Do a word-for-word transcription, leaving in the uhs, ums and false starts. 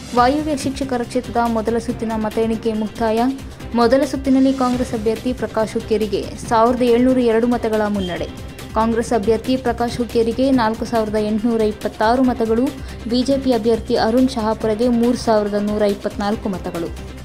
ವಾಯುವ್ಯ ಶಿಕ್ಷಕರ ಕ್ಷೇತ್ರದ ಮೊದಲ ಸುತ್ತಿನ ಮತ ಎಣಿಕೆ ಮುಕ್ತಾಯ. ಮೊದಲ ಸುತ್ತಿನಲ್ಲಿ ಕಾಂಗ್ರೆಸ್ ಅಭ್ಯರ್ಥಿ ಪ್ರಕಾಶ್ ಹುಕ್ಕೇರಿಗೆ ಸಾವಿರದ ಏಳ್ನೂರ ಎರಡು ಮತಗಳ ಮುನ್ನಡೆ. ಕಾಂಗ್ರೆಸ್ ಅಭ್ಯರ್ಥಿ ಪ್ರಕಾಶ್ ಹುಕ್ಕೇರಿಗೆ ನಾಲ್ಕು ಸಾವಿರದ ಎಂಟುನೂರ ಇಪ್ಪತ್ತಾರು ಮತಗಳು, ಬಿಜೆಪಿ ಅಭ್ಯರ್ಥಿ ಅರುಣ್ ಶಹಾಪುರಗೆ ಮೂರು ಸಾವಿರದ ನೂರ ಇಪ್ಪತ್ನಾಲ್ಕು ಮತಗಳು.